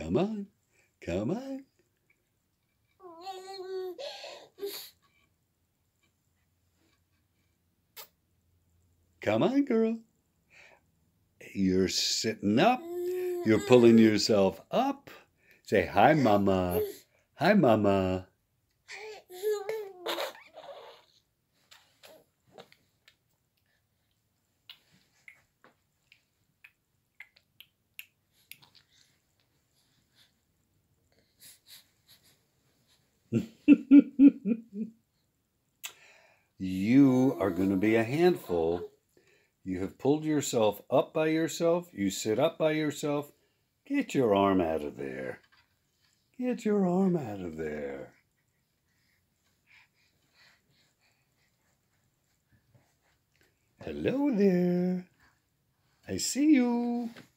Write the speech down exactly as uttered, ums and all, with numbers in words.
Come on. Come on. Come on, girl. You're sitting up. You're pulling yourself up. Say, hi, Mama. Hi, Mama. You are going to be a handful. You have pulled yourself up by yourself. You sit up by yourself. Get your arm out of there. Get your arm out of there. Hello there. I see you.